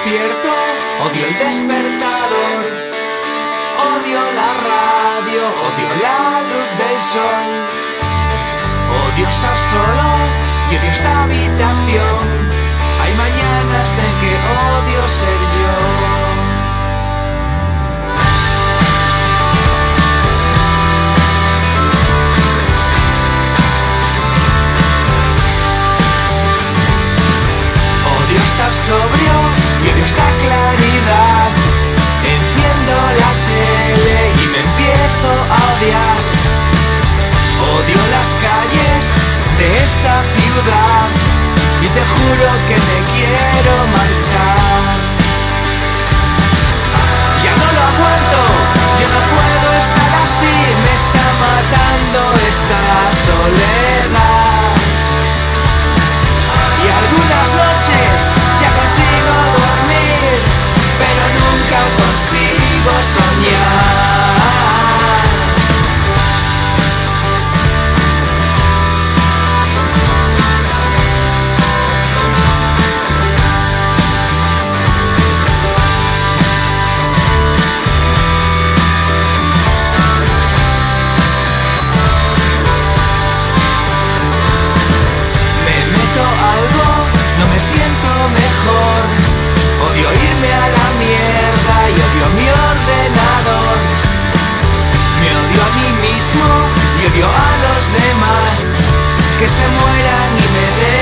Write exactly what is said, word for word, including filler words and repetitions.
despierto, odio el despertador, odio la radio, odio la luz del sol, odio estar solo y odio esta habitación. Hay mañanas en que odio ser yo. Odio estar sobrio y odio esta claridad. Enciendo la tele y me empiezo a odiar. Odio las calles de esta ciudad y te juro que me quiero marchar. Ya no lo aguanto, yo no puedo estar así. Me está matando esta soledad. Y algunas noches ya consigo dormir, pero nunca consigo soñar. No me siento mejor, odio irme a la mierda y odio mi ordenador. Me odio a mí mismo y odio a los demás, que se mueran y me den